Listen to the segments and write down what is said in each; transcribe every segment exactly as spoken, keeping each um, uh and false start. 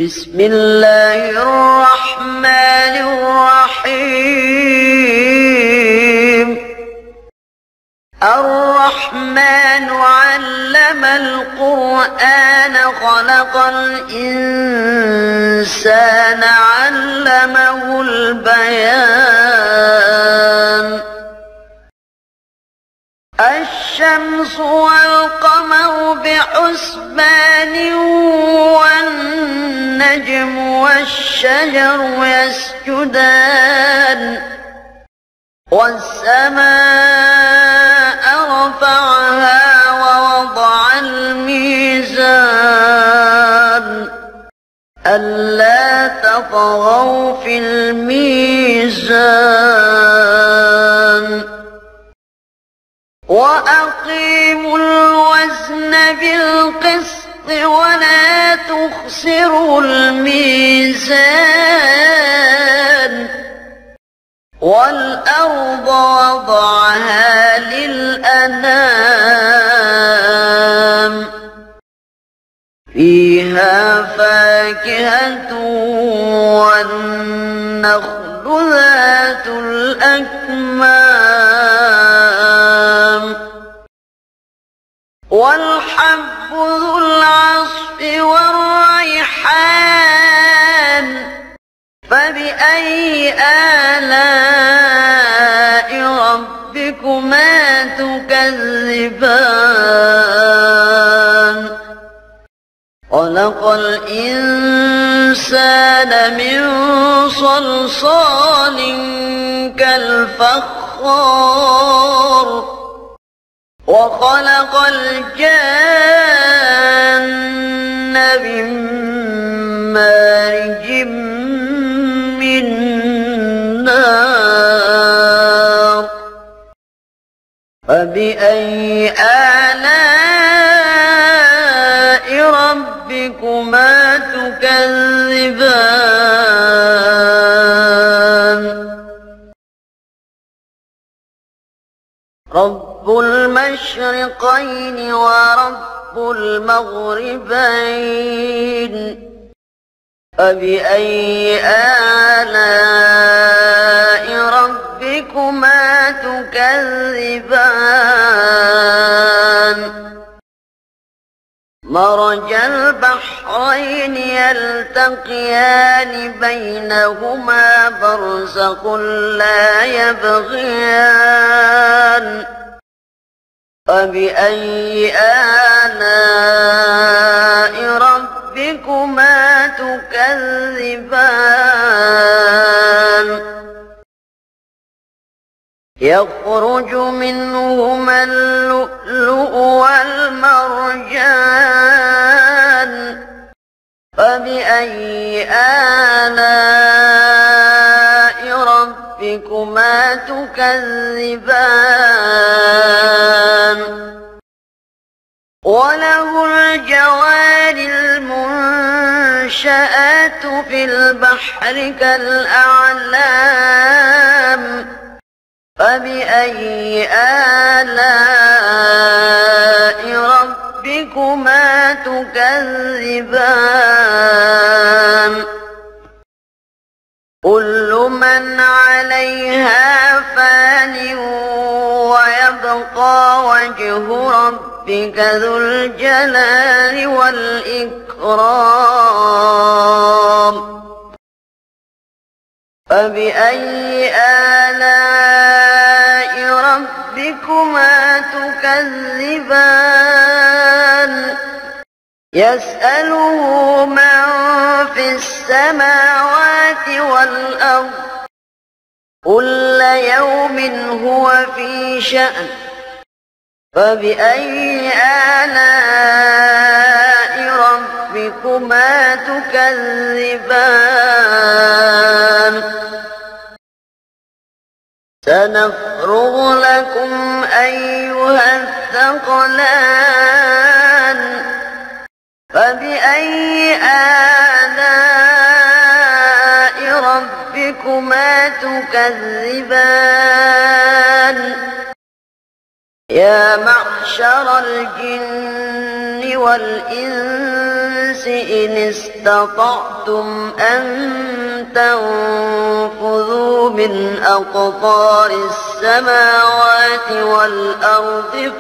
بسم الله الرحمن الرحيم الرحمن علم القرآن خلق الإنسان علمه البيان الشمس والقمر بحسبان والنجم والشجر يسجدان والسماء رفعها ووضع الميزان ألا تطغوا في الميزان وأقيموا الوزن بالقسط ولا تخسروا الميزان والأرض وضعها للأنام فيها فاكهة والنخل ذات الأكمام والحب ذو العصف والريحان فبأي آلاء ربكما تكذبان خلق الإنسان من صلصال كالفخار وخلق الجن من مارج من نار فبأي آلاء ربكما تكذبان رب المشرقين ورب المغربين فبأي آلاء ربكما تكذبان مرج البحرين يلتقيان بينهما برزخ لا يبغيان فبأي آلاء ربكما تكذبان يخرج منهما اللؤلؤ والمرجان فبأي آلاء ربكما تكذبان وله الجوار المنشآت في البحر كالأعلام فبأي آلاء ربكما تكذبان كل من عليها فان ويبقى وجه ربك ذو الجلال والإكرام فبأي آلاء ربكما تكذبان يسأله من في السماوات والأرض كل يوم هو في شأن فبأي آلاء ربكما تكذبان سنفرغ لكم أيها الثقلان فبأي آلاء ربكما تكذبان يا معشر الجن والإنس إن استطعتم أن تنفذوا من أقطار السماوات والأرض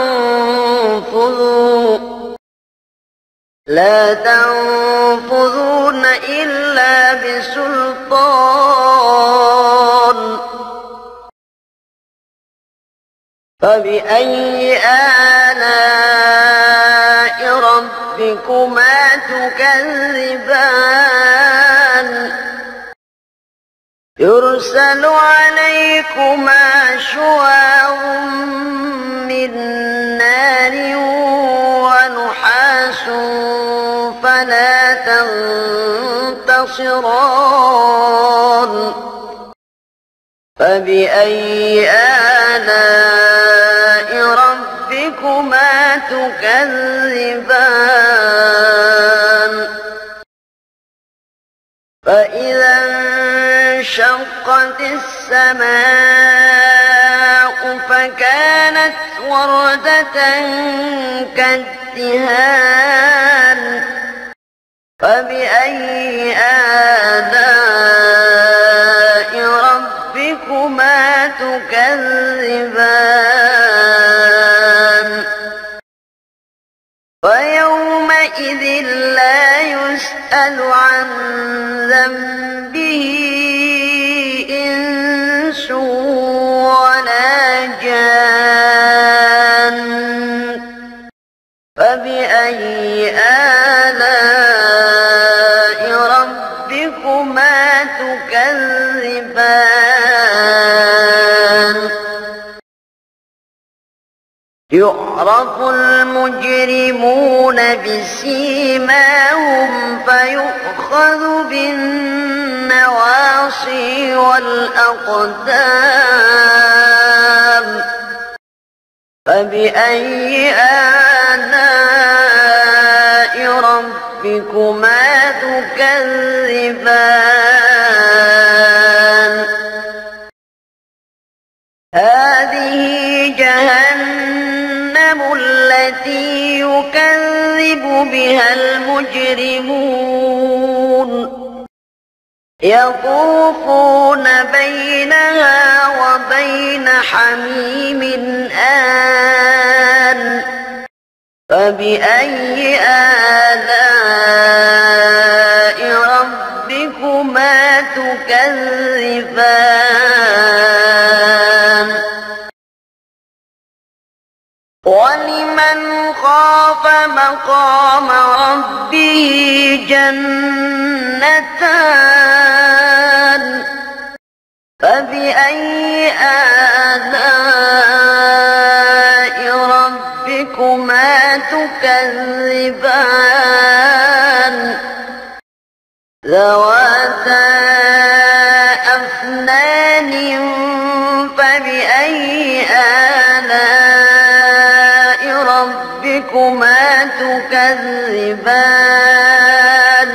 فانفذوا لا تنفذون إلا بسلطان فبأي آلاء ربكما تكذبان يرسل عليكما شواظ من نار ونحاس فلا تنتصران فبأي آلاء ربكما تكذبان فإذا انشقت السماء فكانت وردة كالدهان فبأي آلاء ربكما تكذبان فيومئذ لا يسأل عن ذنبه إنس ولا جان فبأي آلاء ربكما تكذبان يعرف المجرمون بسيماهم فيؤخذ بالنواصي والأقدام فبأي آلاء ربكما تكذبان هذه جهنم التي يكذب بها المجرمون يطوفون بينها وبين حميم آن فبأي آلاء ربكما تكذبان ولمن خاف مقام ربه جنتان فبأي آلاء ربكما تكذبان ذواتا أفنان فبأي آلاء ربكما تكذبان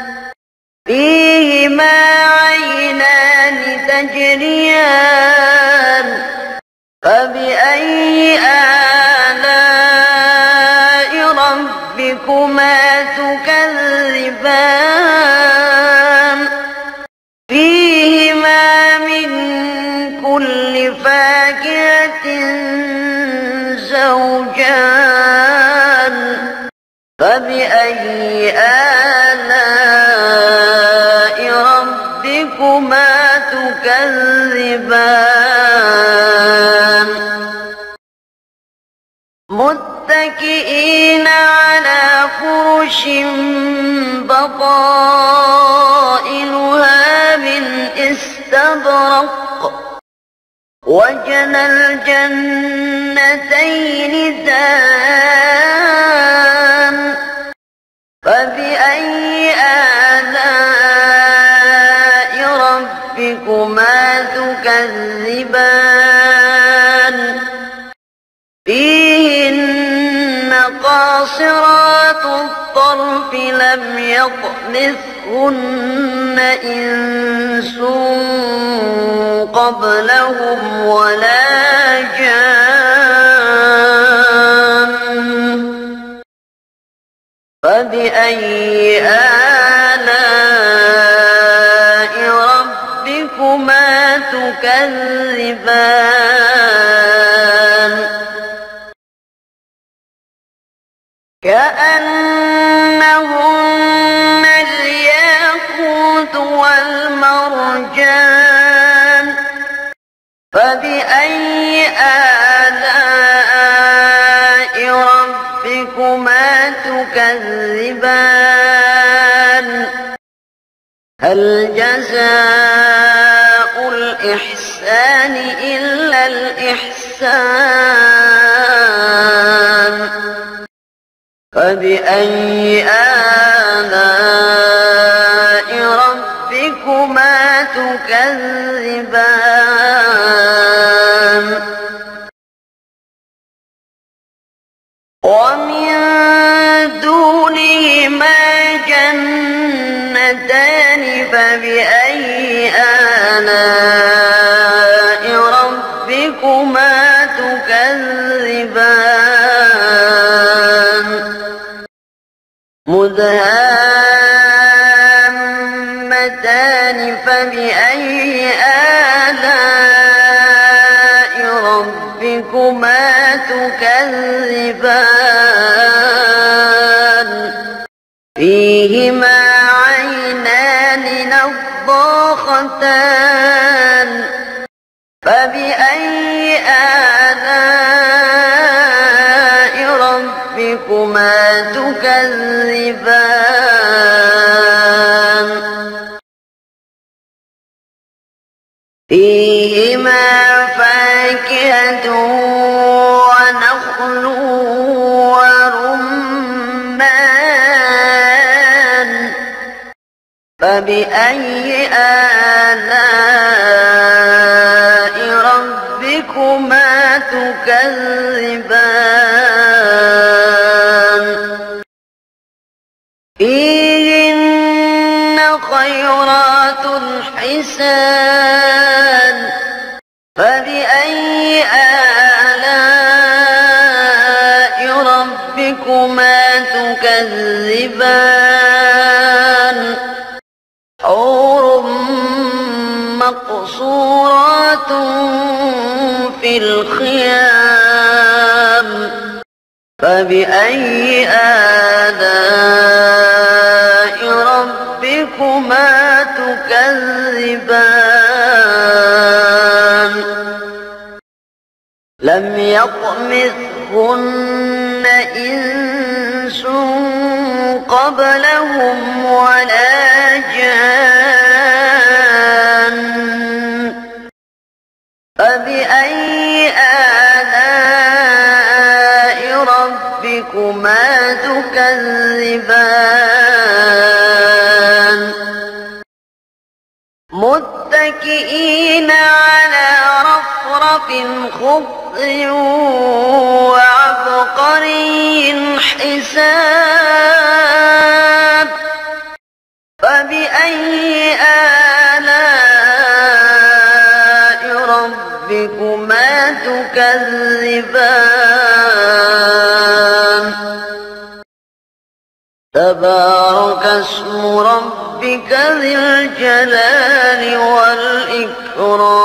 فيهما عينان تجريان فبأي آلاء ربكما تكذبان فيهما من كل فاكهة زوجان فبأي آلاء ربكما تكذبان متكئين على فرش بطائنها من استبرق وجنى الجنتين دان فبأي آلاء ربكما تكذبان فيهن قاصرات الطرف لم يطمثهن إنس قبلهم ولا جان فبأي تكذبان كأنهن الياقوت والمرجان فبأي آلاء ربكما تكذبان هل جزاء الإحسان إلا الإحسان فبأي آلاء ربكما تكذبان ومن دونهما جنتان فبأي آلاء ربكما تكذبان مدهامتان فبأي آلاء ربكما تكذبان فيهما عينان نضاختان فبأي آلاء ربكما تكذبان فيهما فاكهة ونخل ورمان فبأي آلاء ربكما تكذبان فيهن خيرات حسان فبأي آلاء ربكما تكذبان حور مقصورات في الخيام فبأي آلاء ربكما تكذبان لم يطمثهن إنس قبلهم ولا جان فبأي آلاء ربكما تكذبان متكئين على رفرف خضر وعبقري حسان فبأي آلاء ربكما تكذبان تبارك اسم ربك ذي الجلال والإكرام